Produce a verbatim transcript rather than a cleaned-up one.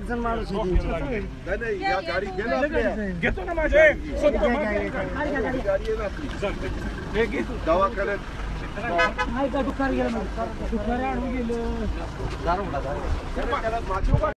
जण माणूस आहे नाही नाही या गाडी गेला घेतो ना माझे दवाखान्यात नाही का दुकान गेलं दुकान आणून गेलं